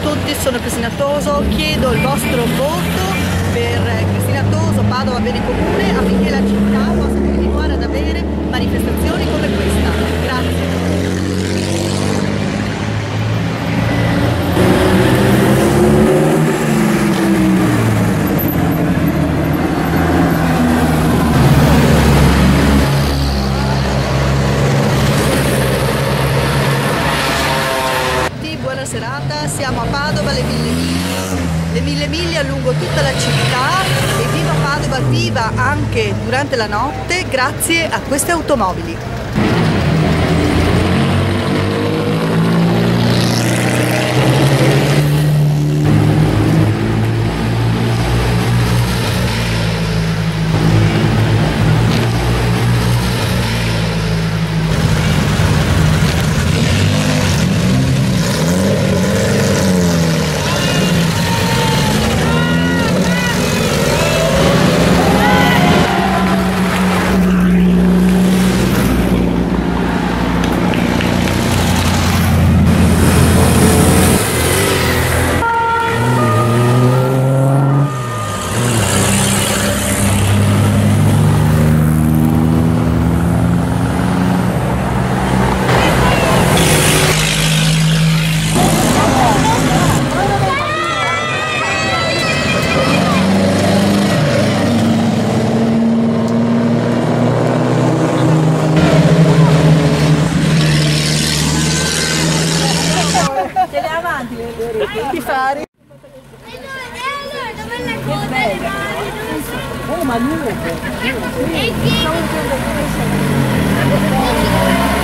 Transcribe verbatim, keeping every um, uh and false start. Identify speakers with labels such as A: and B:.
A: tutti, sono Cristina Toso, chiedo il vostro voto per Cristina Toso, Padova Bene Comune, affinché la città possa continuare ad avere manifestazioni come questa. Grazie. Buona serata, siamo a Padova, le mille miglia, le mille miglia lungo tutta la città e viva Padova, viva anche durante la notte grazie a queste automobili. Ti fare? Oh, ma nuove!